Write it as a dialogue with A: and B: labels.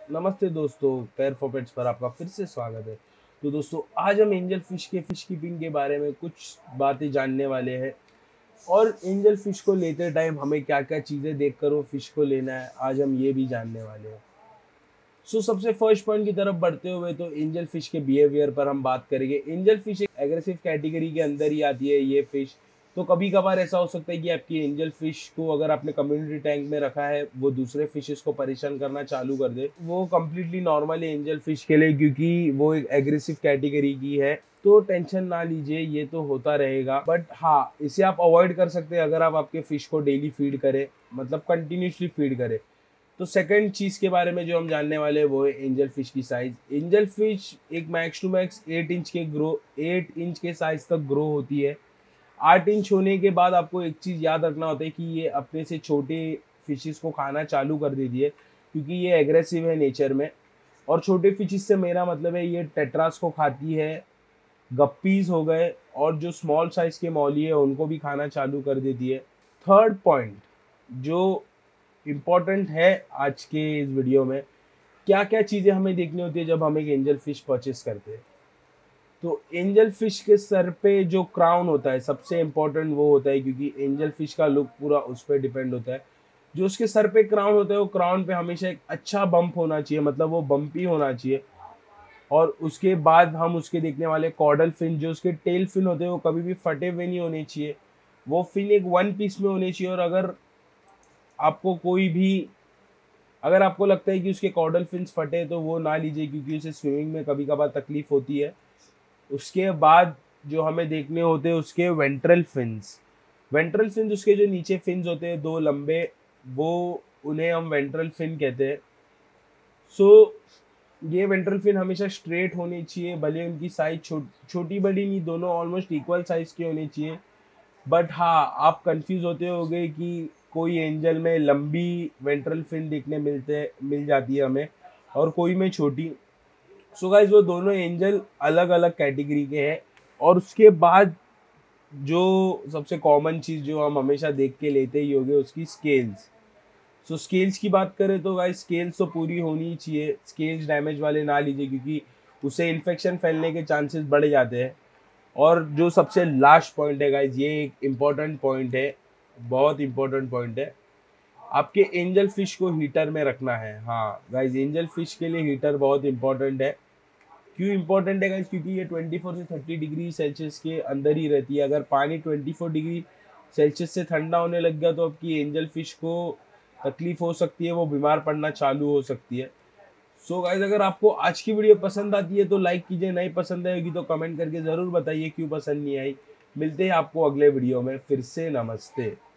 A: नमस्ते दोस्तों, pair for pets पर आपका फिर से स्वागत है। तो दोस्तों, आज हम एंजल फिश के फिश कीपिंग के बारे में कुछ बातें जानने वाले हैं और एंजल फिश को लेते टाइम हमें क्या-क्या चीज़ें देखकर वो फिश को लेना है, आज हम ये भी जानने वाले हैं। सबसे फर्स्ट पॉइंट की तरफ बढ़ते हुए तो एंजल फिश के बिहेवियर पर हम बात करेंगे। एंजल फिश एक एग्रेसिव कैटेगरी के अंदर ही आती है ये फिश। तो कभी कभार ऐसा हो सकता है कि आपकी एंजल फिश को अगर आपने कम्युनिटी टैंक में रखा है, वो दूसरे फिशेस को परेशान करना चालू कर दे। वो कम्प्लीटली नॉर्मल है एंजल फिश के लिए, क्योंकि वो एक एग्रेसिव कैटेगरी की है। तो टेंशन ना लीजिए, ये तो होता रहेगा। बट हाँ, इसे आप अवॉइड कर सकते हैं अगर आप आपके फिश को डेली फीड करें, मतलब कंटिन्यूसली फीड करें। तो सेकंड चीज़ के बारे में जो हम जानने वाले हैं वो है एंजल फिश की साइज। एंजल फिश एक मैक्स टू मैक्स 8 इंच के साइज तक ग्रो होती है। 8 इंच होने के बाद आपको एक चीज़ याद रखना होता है कि ये अपने से छोटे फिशेस को खाना चालू कर देती है, क्योंकि ये एग्रेसिव है नेचर में। और छोटे फिशेस से मेरा मतलब है ये टेट्रास को खाती है, गप्पीज हो गए, और जो स्मॉल साइज के मौली है उनको भी खाना चालू कर देती है। थर्ड पॉइंट जो इम्पोर्टेंट है आज के इस वीडियो में, क्या क्या चीज़ें हमें देखनी होती है जब हम एक एंजल फिश परचेस करते हैं। तो एंजल फिश के सर पे जो क्राउन होता है सबसे इम्पोर्टेंट वो होता है, क्योंकि एंजल फिश का लुक पूरा उस पर डिपेंड होता है। जो उसके सर पे क्राउन होता है वो क्राउन पे हमेशा एक अच्छा बम्प होना चाहिए, मतलब वो बम्पी होना चाहिए। और उसके बाद हम उसके देखने वाले कॉर्डल फिन, जो उसके टेल फिन होते हैं वो कभी भी फटे हुए नहीं होने चाहिए। वो फिन एक वन पीस में होने चाहिए। और आपको कोई भी अगर आपको लगता है कि उसके कॉर्डल फिन्स फटे तो वो ना लीजिए, क्योंकि उसे स्विमिंग में कभी कभार तकलीफ होती है। उसके बाद जो हमें देखने होते हैं उसके वेंट्रल फिन्स उसके जो नीचे फिन्स होते हैं दो लंबे, वो उन्हें हम वेंट्रल फिन कहते हैं। ये वेंट्रल फिन हमेशा स्ट्रेट होनी चाहिए, भले उनकी साइज छोटी बड़ी नहीं, दोनों ऑलमोस्ट इक्वल साइज के होने चाहिए। बट हाँ, आप कंफ्यूज होते होगे कि कोई एंजल में लंबी वेंट्रल फिन मिल जाती है हमें, और कोई में छोटी। गाइस, वो दोनों एंजल अलग अलग कैटेगरी के हैं। और उसके बाद जो सबसे कॉमन चीज़ जो हम हमेशा देख के लेते ही होंगे, उसकी स्केल्स। स्केल्स की बात करें तो गाइस, स्केल्स तो पूरी होनी ही चाहिए। स्केल्स डैमेज वाले ना लीजिए, क्योंकि उससे इन्फेक्शन फैलने के चांसेस बढ़ जाते हैं। और जो सबसे लास्ट पॉइंट है गाइज, ये एक इम्पॉर्टेंट पॉइंट है, बहुत इम्पोर्टेंट पॉइंट है। आपके एंजल फिश को हीटर में रखना है। हाँ गाइज, एंजल फिश के लिए हीटर बहुत इंपॉर्टेंट है। क्यों इंपॉर्टेंट है गाइज? क्योंकि ये 24 से 30 डिग्री सेल्सियस के अंदर ही रहती है। अगर पानी 24 डिग्री सेल्सियस से ठंडा होने लग गया तो आपकी एंजल फिश को तकलीफ हो सकती है, वो बीमार पड़ना चालू हो सकती है। गाइज, अगर आपको आज की वीडियो पसंद आती है तो लाइक कीजिए, नहीं पसंद आएगी तो कमेंट करके ज़रूर बताइए क्यों पसंद नहीं आई। मिलते हैं आपको अगले वीडियो में फिर से। नमस्ते।